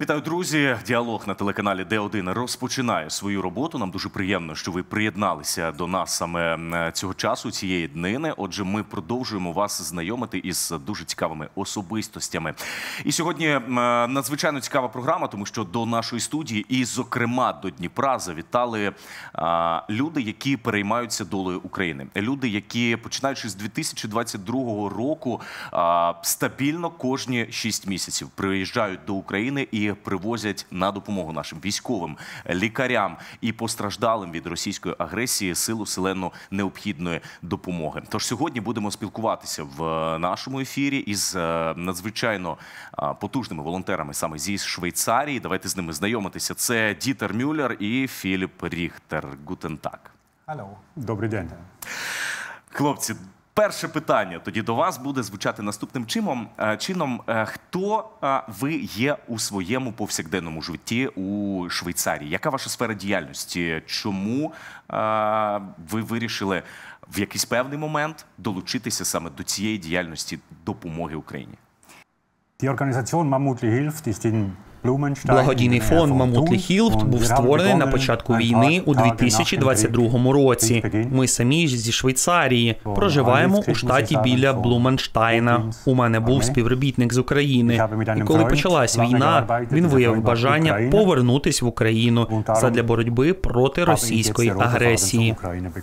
Вітаю, друзі! Діалог на телеканалі Д1 розпочинає свою роботу. Нам дуже приємно, що ви приєдналися до нас саме цього часу, цієї днини. Отже, ми продовжуємо вас знайомити із дуже цікавими особистостями. І сьогодні надзвичайно цікава програма, тому що до нашої студії і, зокрема, до Дніпра завітали люди, які переймаються долею України. Люди, які, починаючи з 2022 року, стабільно кожні 6 місяців приїжджають до України і привозять на допомогу нашим військовим, лікарям і постраждалим від російської агресії силу селену необхідної допомоги. Тож сьогодні будемо спілкуватися в нашому ефірі із надзвичайно потужними волонтерами саме зі Швейцарії. Давайте з ними знайомитися. Це Дітер Мюллер і Філіп Ріхтер. Гутен так. Алло. Добрий день. Хлопці, перше питання тоді до вас буде звучати наступним чином. Хто ви є у своєму повсякденному житті у Швейцарії? Яка ваша сфера діяльності? Чому ви вирішили в якийсь певний момент долучитися саме до цієї діяльності допомоги Україні? Die Organisation Mammutli hilft ist in Благодійний фонд Мамутлі Хілфт був створений на початку війни у 2022 році. Ми самі зі Швейцарії, проживаємо у штаті біля Блуменштайна. У мене був співробітник з України. І коли почалась війна, він виявив бажання повернутися в Україну задля боротьби проти російської агресії.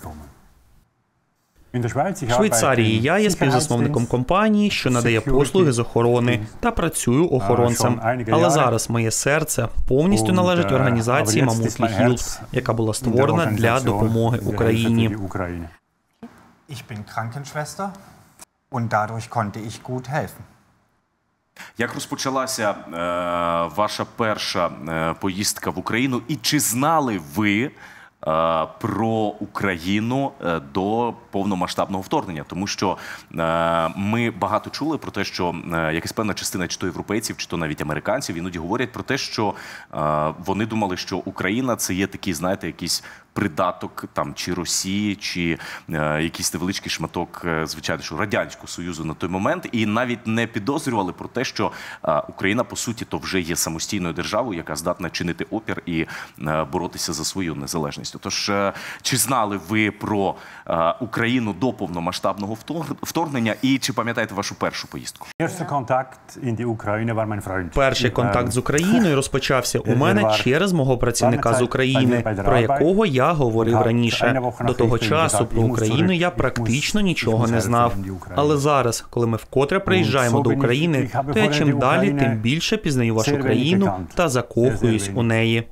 В Швейцарії я є співзасновником компанії, що надає послуги з охорони та працюю охоронцем. Але зараз моє серце повністю належить організації Мамутлі Хілфт, яка була створена для допомоги Україні. Ich bin Krankenschwester und dadurch konnte ich gut helfen. Як розпочалася ваша перша поїздка в Україну і чи знали ви про Україну до повномасштабного вторгнення? Тому що ми багато чули про те, що якась певна частина чи то європейців, чи то навіть американців іноді говорять про те, що вони думали, що Україна – це є такий, знаєте, якийсь придаток там чи Росії, чи якийсь невеличкий шматок, звичайно, що Радянського Союзу на той момент, і навіть не підозрювали про те, що Україна, по суті, то вже є самостійною державою, яка здатна чинити опір і боротися за свою незалежність. Тож, чи знали ви про Україну до повномасштабного вторгнення і чи пам'ятаєте вашу першу поїздку? Перший контакт з Україною розпочався у мене через мого працівника з України, про якого я говорив раніше. До того часу про Україну я практично нічого не знав. Але зараз, коли ми вкотре приїжджаємо до України, то я чим далі, тим більше пізнаю вашу країну та закохуюсь у неї.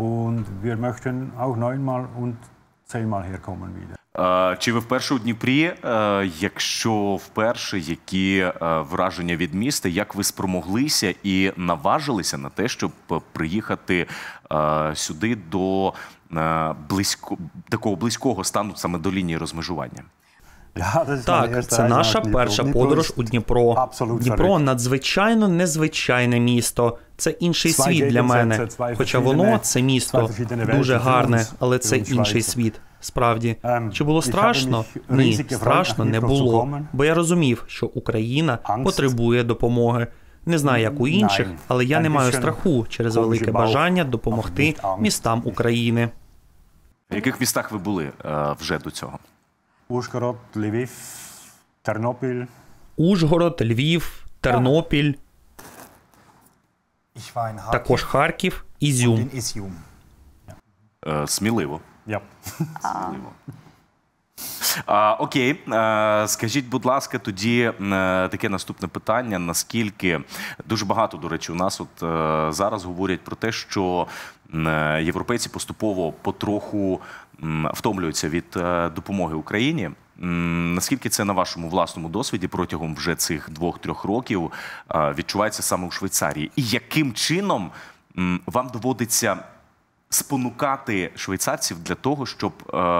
Чи ви вперше у Дніпрі? Якщо вперше, які враження від міста? Як ви спромоглися і наважилися на те, щоб приїхати сюди до такого близького стану, саме до лінії розмежування? Так, це наша перша подорож у Дніпро. Дніпро – надзвичайно незвичайне місто. Це інший світ для мене. Хоча воно, це місто, дуже гарне, але це інший світ. Справді. Чи було страшно? Ні, страшно не було. Бо я розумів, що Україна потребує допомоги. Не знаю, як у інших, але я не маю страху через велике бажання допомогти містам України. В яких містах ви були вже до цього? Ужгород, Львів, Тернопіль. Ужгород, Львів, Тернопіль. Також Харків, Ізюм. Сміливо. Сміливо. Окей, скажіть, будь ласка, тоді таке наступне питання. Наскільки, дуже багато, до речі, у нас от зараз говорять про те, що європейці поступово потроху втомлюються від допомоги Україні. Наскільки це на вашому власному досвіді протягом вже цих 2-3 років відчувається саме у Швейцарії? І яким чином вам доводиться спонукати швейцарців для того, щоб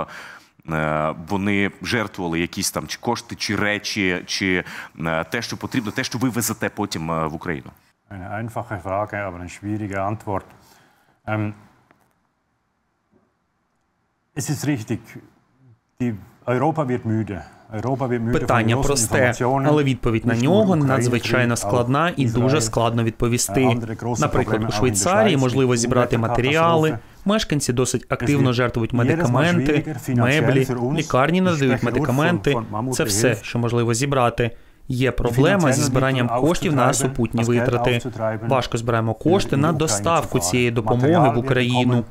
вони жертвували якісь там чи кошти, чи речі, чи те, що потрібно, те, що ви везете потім в Україну? Eine einfache Frage, aber eine schwierige Antwort. Es ist richtig, Europa wird müde. Питання просте, але відповідь на нього надзвичайно складна і дуже складно відповісти. Наприклад, у Швейцарії можливо зібрати матеріали, мешканці досить активно жертвують медикаменти, меблі, лікарні надають медикаменти. Це все, що можливо зібрати. Є проблема зі збиранням коштів на супутні витрати. Важко збираємо кошти на доставку цієї допомоги в Україну.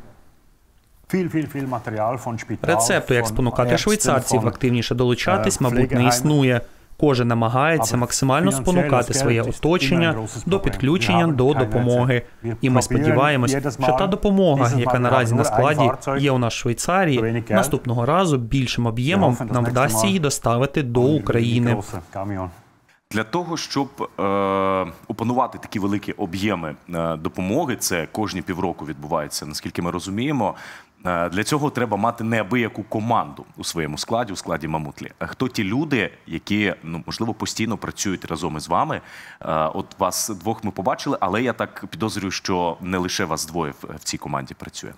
Рецепту, як спонукати швейцарців активніше долучатись, мабуть, не існує. Кожен намагається максимально спонукати своє оточення до підключення до допомоги. І ми сподіваємось, що та допомога, яка наразі на складі є у нас в Швейцарії, наступного разу більшим об'ємом нам вдасться її доставити до України. Для того, щоб опанувати такі великі об'єми допомоги, це кожні півроку відбувається, наскільки ми розуміємо, для цього треба мати неабияку команду у своєму складі, у складі Мамутлі. Хто ті люди, які, можливо, постійно працюють разом із вами? От вас двох ми побачили, але я так підозрюю, що не лише вас двоє в цій команді працює.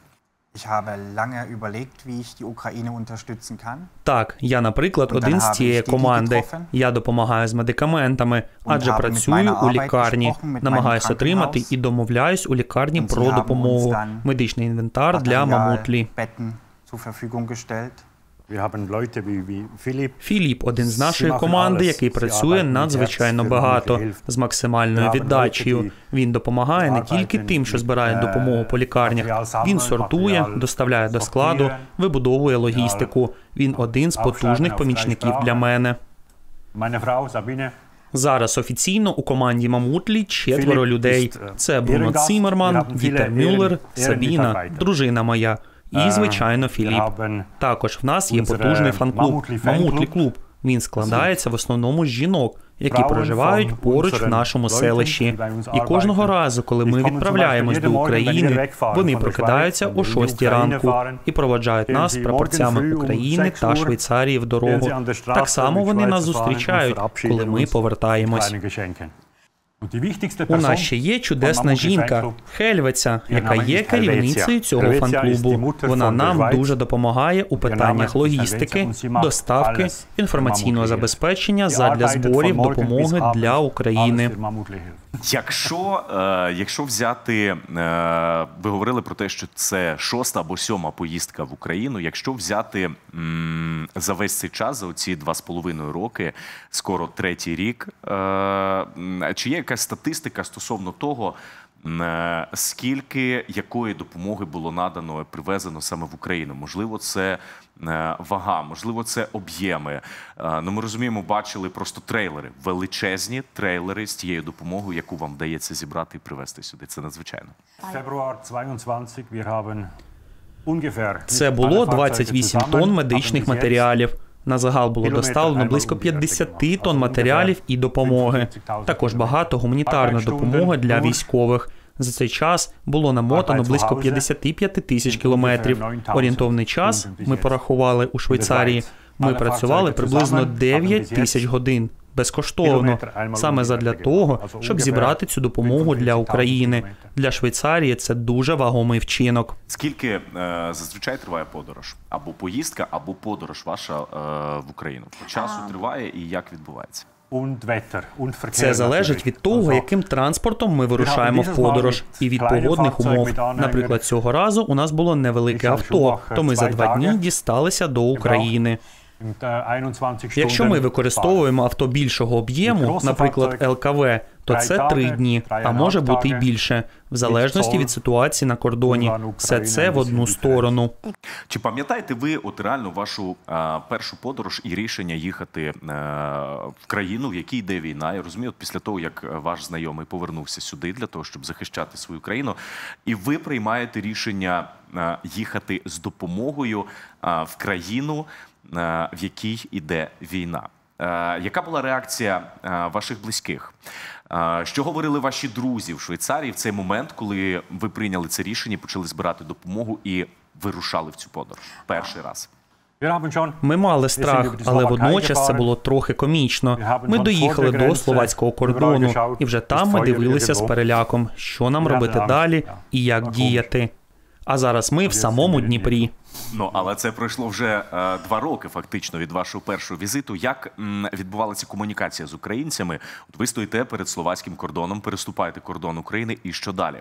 Так, я, наприклад, один з цієї команди. Я допомагаю з медикаментами, адже працюю у лікарні. Намагаюся отримати і домовляюсь у лікарні про допомогу. Медичний інвентар для Мамутлі. Філіп – один з нашої команди, який працює надзвичайно багато, з максимальною віддачею. Він допомагає не тільки тим, що збирає допомогу по лікарнях. Він сортує, доставляє до складу, вибудовує логістику. Він один з потужних помічників для мене. Зараз офіційно у команді Мамутлі 4 людей. Це Бруно Циммерман, Дітер Мюллер, Сабіна, дружина моя. І, звичайно, Філіп. Також в нас є потужний фан-клуб «Мамутлі клуб». Він складається в основному з жінок, які проживають поруч в нашому селищі. І кожного разу, коли ми відправляємось до України, вони прокидаються о 6 ранку і проводжають нас прапорцями України та Швейцарії в дорогу. Так само вони нас зустрічають, коли ми повертаємось. У нас ще є чудесна жінка, Хельвеця, яка є керівницею цього фан-клубу. Вона нам дуже допомагає у питаннях логістики, доставки, інформаційного забезпечення задля зборів допомоги для України. Якщо взяти, ви говорили про те, що це 6-та або 7-та поїздка в Україну, якщо взяти за весь цей час, за оці 2,5 роки, скоро 3-й рік, чи є якась статистика стосовно того, скільки якої допомоги було надано, привезено саме в Україну? Можливо, це вага, можливо, це об'єми. Ми розуміємо, бачили просто трейлери, величезні трейлери з тією допомогою, яку вам вдається зібрати і привезти сюди. Це надзвичайно. Це було 28 тонн медичних матеріалів. На загал було доставлено близько 50 тонн матеріалів і допомоги. Також багато гуманітарної допомоги для військових. За цей час було намотано близько 55 тисяч кілометрів. Орієнтовний час ми порахували у Швейцарії. Ми працювали приблизно 9 тисяч годин. Безкоштовно. Саме задля того, щоб зібрати цю допомогу для України. Для Швейцарії це дуже вагомий вчинок. Скільки зазвичай триває подорож? Або поїздка, або подорож ваша в Україну? По часу триває і як відбувається? Це залежить від того, яким транспортом ми вирушаємо в подорож і від погодних умов. Наприклад, цього разу у нас було невелике авто, то ми за 2 дні дісталися до України. Якщо ми використовуємо авто більшого об'єму, наприклад, ЛКВ, то це 3 дні, а може бути й більше, в залежності від ситуації на кордоні. Все це в одну сторону. Чи пам'ятаєте ви от реально вашу першу подорож і рішення їхати в країну, в якій йде війна? Я розумію, от після того, як ваш знайомий повернувся сюди для того, щоб захищати свою країну, і ви приймаєте рішення їхати з допомогою в країну, в якій іде війна. Яка була реакція ваших близьких? Що говорили ваші друзі в Швейцарії в цей момент, коли ви прийняли це рішення, почали збирати допомогу і вирушали в цю подорож перший раз? Ми мали страх, але водночас це було трохи комічно. Ми доїхали до словацького кордону, і вже там ми дивилися з переляком, що нам робити далі і як діяти. А зараз ми в самому Дніпрі. Ну, але це пройшло вже 2 роки, фактично, від вашого першого візиту. Як відбувалася комунікація з українцями? От ви стоїте перед словацьким кордоном, переступаєте кордон України, і що далі?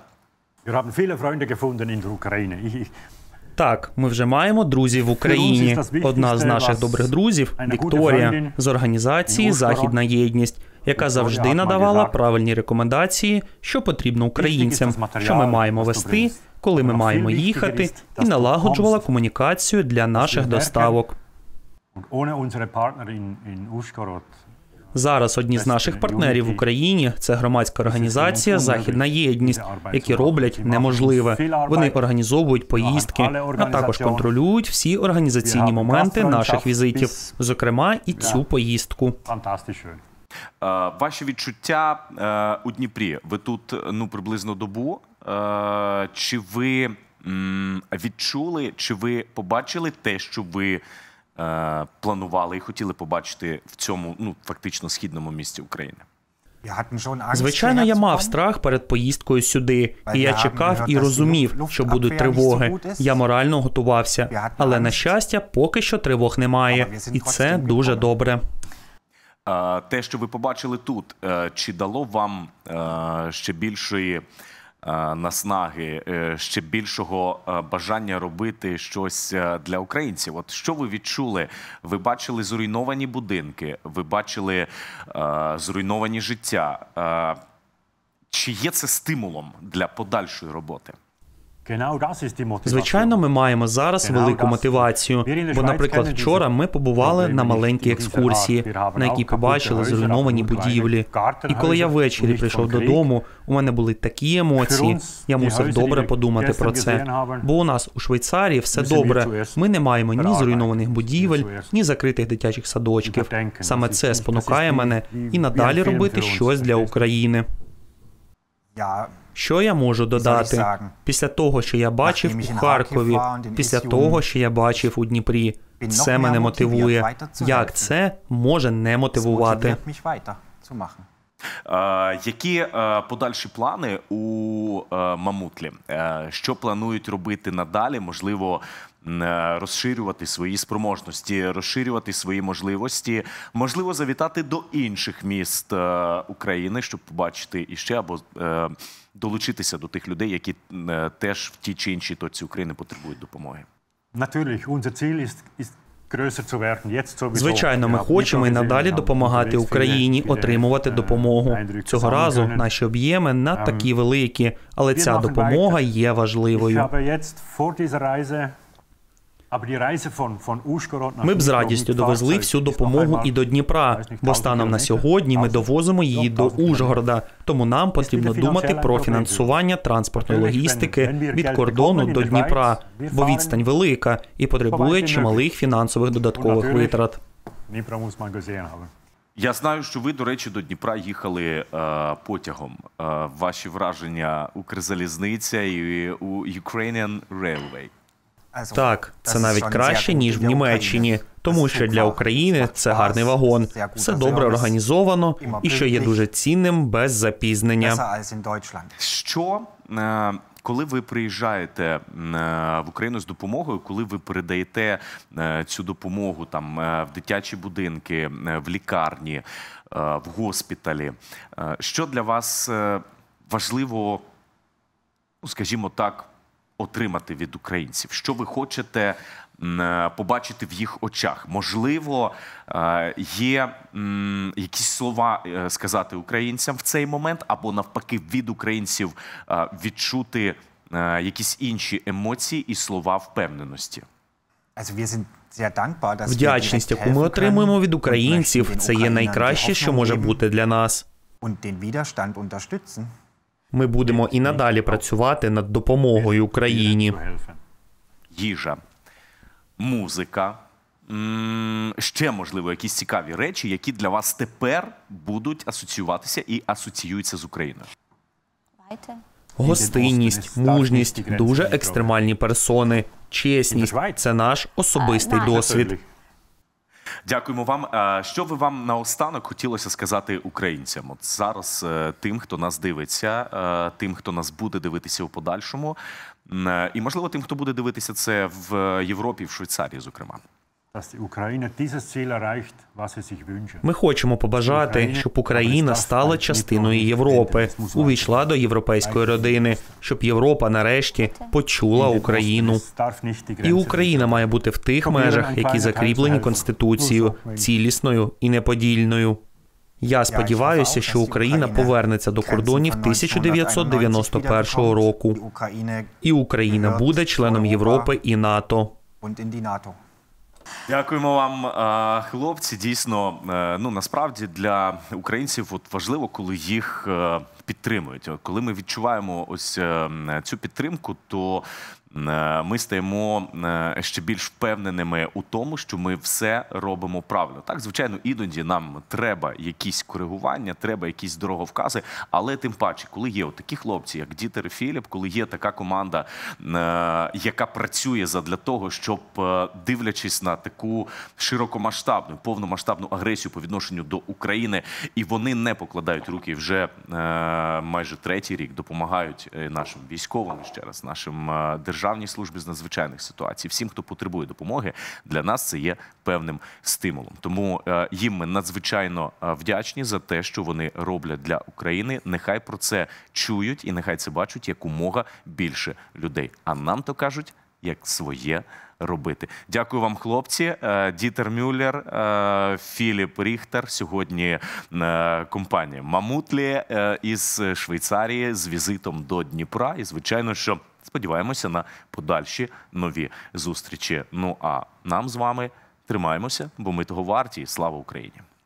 Так, ми вже маємо друзів в Україні. Одна з наших добрих друзів, Вікторія, з організації «Західна єдність», яка завжди надавала правильні рекомендації, що потрібно українцям, що ми маємо вести, коли ми маємо їхати, і налагоджувала комунікацію для наших доставок. Зараз одні з наших партнерів в Україні – це громадська організація «Західна єдність», які роблять неможливе. Вони організовують поїздки, а також контролюють всі організаційні моменти наших візитів, зокрема і цю поїздку. Ваші відчуття у Дніпрі? Ви тут приблизно добу. Чи ви відчули, чи ви побачили те, що ви планували і хотіли побачити в цьому, фактично, східному місті України? Звичайно, я мав страх перед поїздкою сюди, і я чекав і розумів, що будуть тривоги. Я морально готувався, але, на щастя, поки що тривог немає, і це дуже добре. Те, що ви побачили тут, чи дало вам ще більшої наснаги, ще більшого бажання робити щось для українців? От що ви відчули? Ви бачили зруйновані будинки, ви бачили зруйновані життя. Чи є це стимулом для подальшої роботи? Звичайно, ми маємо зараз велику мотивацію, бо, наприклад, вчора ми побували на маленькій екскурсії, на якій побачили зруйновані будівлі. І коли я ввечері прийшов додому, у мене були такі емоції, я мусив добре подумати про це. Бо у нас у Швейцарії все добре, ми не маємо ні зруйнованих будівель, ні закритих дитячих садочків. Саме це спонукає мене і надалі робити щось для України. Що я можу додати? Після того, що я бачив у Харкові, після того, що я бачив у Дніпрі, це мене мотивує. Як це може не мотивувати? Які подальші плани у Мамутлі? Що планують робити надалі? Можливо, розширювати свої спроможності, розширювати свої можливості, можливо, завітати до інших міст України, щоб побачити іще, або долучитися до тих людей, які теж в тій чи іншій точці України потребують допомоги. Звичайно, ми хочемо і надалі допомагати Україні отримувати допомогу. Цього разу наші об'єми надто такі великі, але ця допомога є важливою. Ми б з радістю довезли всю допомогу і до Дніпра, бо станом на сьогодні ми довозимо її до Ужгорода. Тому нам потрібно думати про фінансування транспортної логістики від кордону до Дніпра, бо відстань велика і потребує чималих фінансових додаткових витрат. Я знаю, що ви, до речі, до Дніпра їхали потягом. Ваші враження Укрзалізниця і у Ukrainian Railway? Так, це навіть краще, ніж в Німеччині, тому що для України це гарний вагон, все добре організовано і, що є дуже цінним, без запізнення. Що, коли ви приїжджаєте в Україну з допомогою, коли ви передаєте цю допомогу там в дитячі будинки, в лікарні, в госпіталі, що для вас важливо, скажімо так, отримати від українців? Що ви хочете побачити в їх очах? Можливо, є якісь слова сказати українцям в цей момент, або навпаки від українців відчути якісь інші емоції і слова впевненості? Вдячність, яку ми отримуємо від українців, це є найкраще, що може бути для нас. Ми будемо і надалі працювати над допомогою Україні. Їжа, музика, ще, можливо, якісь цікаві речі, які для вас тепер будуть асоціюватися і асоціюються з Україною. Гостинність, мужність, дуже екстремальні персони, чесність – це наш особистий досвід. Дякуємо вам. Що би вам наостанок хотілося сказати українцям? От зараз тим, хто нас дивиться, тим, хто нас буде дивитися у подальшому, і, можливо, тим, хто буде дивитися це в Європі, в Швейцарії, зокрема. Ми хочемо побажати, щоб Україна стала частиною Європи, увійшла до європейської родини, щоб Європа нарешті почула Україну. І Україна має бути в тих межах, які закріплені Конституцією, цілісною і неподільною. Я сподіваюся, що Україна повернеться до кордонів 1991 року. І Україна буде членом Європи і НАТО. Дякуємо вам, хлопці. Дійсно, насправді для українців важливо, коли їх підтримують. Коли ми відчуваємо ось цю підтримку, то ми стаємо ще більш впевненими у тому, що ми все робимо правильно. Так, звичайно, іноді нам треба якісь коригування, треба якісь дороговкази, але тим паче, коли є такі хлопці, як Дітер і Філіп, коли є така команда, яка працює задля того, щоб, дивлячись на таку широкомасштабну, повномасштабну агресію по відношенню до України, і вони не покладають руки вже майже третій рік, допомагають нашим військовим, ще раз, нашим Державній службі з надзвичайних ситуацій, всім, хто потребує допомоги, для нас це є певним стимулом. Тому їм ми надзвичайно вдячні за те, що вони роблять для України. Нехай про це чують і нехай це бачать якомога більше людей. А нам то кажуть, як своє робити. Дякую вам, хлопці. Дітер Мюллер, Філіп Ріхтер. Сьогодні компанія Мамутлі із Швейцарії з візитом до Дніпра. І, звичайно, що сподіваємося на подальші нові зустрічі. Ну а нам з вами тримаємося, бо ми того варті. Слава Україні!